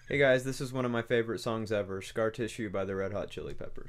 Hey guys, this is one of my favorite songs ever, Scar Tissue by the Red Hot Chili Peppers.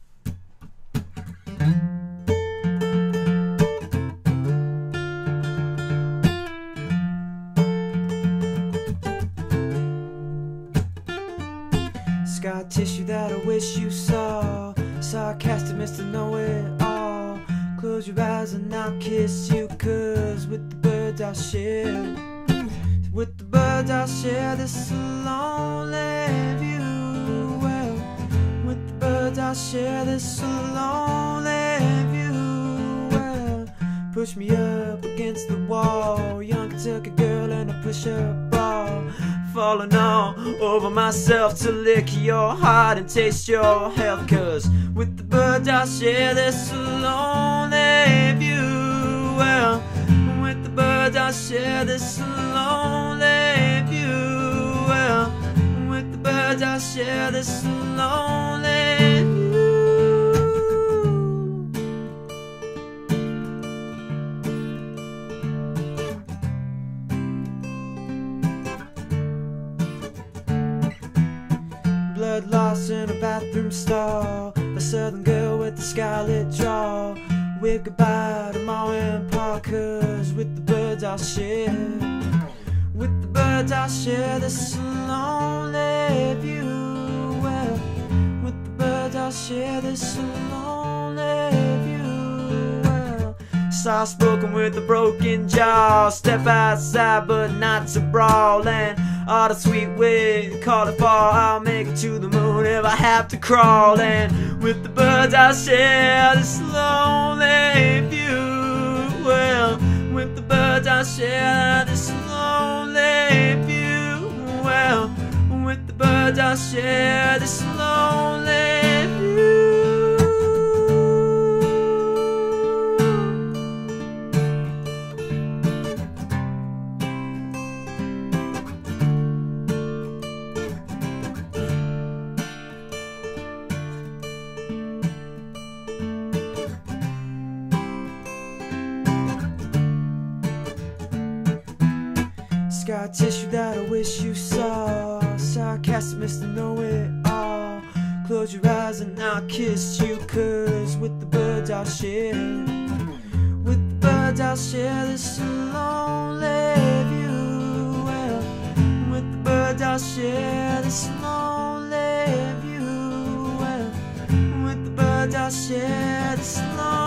Scar tissue that I wish you saw, sarcastic Mr. Know-It-All. Close your eyes and I'll kiss you, 'cause with the birds I'll share. With the birds I'll share this lonely view. Well, with the birds I'll share this lonely view. Well, push me up against the wall, young Kentucky girl in a push-up bra. Falling all over myself to lick your heart and taste your health, 'cause with the birds I'll share this lonely view. Well, with the birds I'll share this lonely view. Well, with the birds I'll share this lonely view. Blood loss in a bathroom stall, a southern girl with a scarlet draw. Wave goodbye to Ma and Pa, 'cause with the birds I'll share. With the birds I'll share this lonely view. Well, with the birds I'll share this lonely view. Well, soft spoken with a broken jaw, step outside but not to brawl, and all the sweet wind call it fall. I'll make it to the moon if I have to crawl, and with the birds I'll share this lonely view. Well, with the birds I'll share this lonely view. Well, with the birds I'll share this lonely view. Scar tissue that I wish you saw, sarcastic Mr. Know-It-All. Close your eyes and I'll kiss you, 'cause with the birds I'll share. With the birds I'll share this lonely view. Well, with the birds I'll share this lonely view. Well, with the birds I'll share this lonely